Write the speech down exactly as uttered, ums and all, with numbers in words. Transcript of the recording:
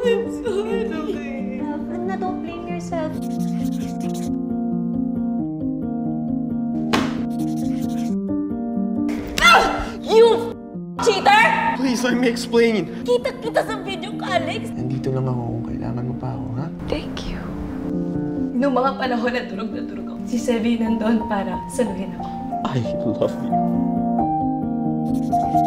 I'm sorry, okay? Anna, don't blame yourself. Ah! You cheater! Please, let me explain. Kita-kita sa video ka, Alex. Nandito lang ako kung kailangan mo pa ako, ha? Thank you. Noong mga panahon na durog na durog ako, si Sevi nandun para saluhin ako. I love you.